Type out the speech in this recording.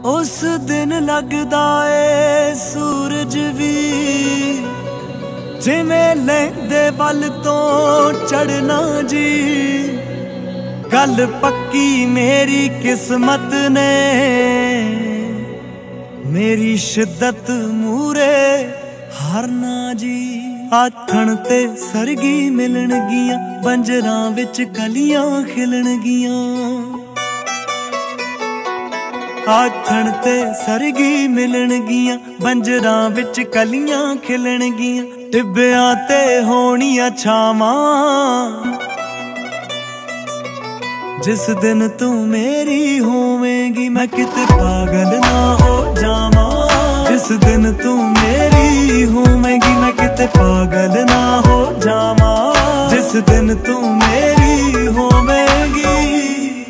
उस दिन लगदा ए सूरज भी जिवें लैंदे वल तो चढ़ना जी। गल पक्की मेरी किस्मत ने मेरी शिद्दत मूरे हारना जी। आथण ते सरगी मिलणगियां बंजरां विच कलियां खिलणगियां। आथण ते सरगी मिलणगियां बंजरां विच कलियां खिलणगियां। टिब्बियां ते होणियां छावां जिस दिन तू मेरी होवेंगी मैं किते पागल ना हो जावां। जिस दिन तू मेरी होवेंगी मैं किते पागल ना हो जावां। जिस दिन तू मेरी होवेंगी।